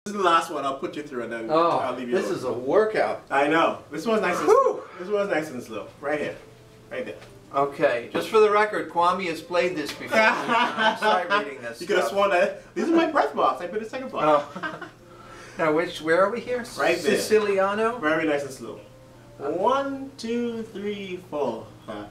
This is the last one. I'll put you through and then I'll leave you this alone. is a workout. I know. This one's nice and slow. This one's nice and slow. Right here. Right there. Okay, just for the record, Kwame has played this before. I'm sorry reading this. You could have sworn that. These are my breath box. I put a second box. Oh. Now, where are we here? Right there. Siciliano? Very nice and slow. 1, 2, 3, 4, 5.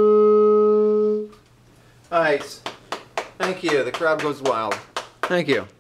Nice. Thank you. The crowd goes wild. Thank you.